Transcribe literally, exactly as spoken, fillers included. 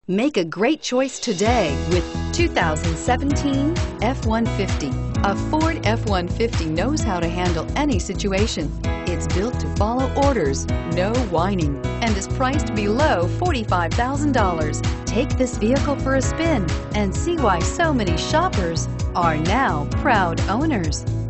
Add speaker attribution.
Speaker 1: Make a great choice today with two thousand seventeen F one fifty. A Ford F one fifty knows how to handle any situation. It's built to follow orders, no whining, and is priced below forty-five thousand dollars. Take this vehicle for a spin and see why so many shoppers are now proud owners.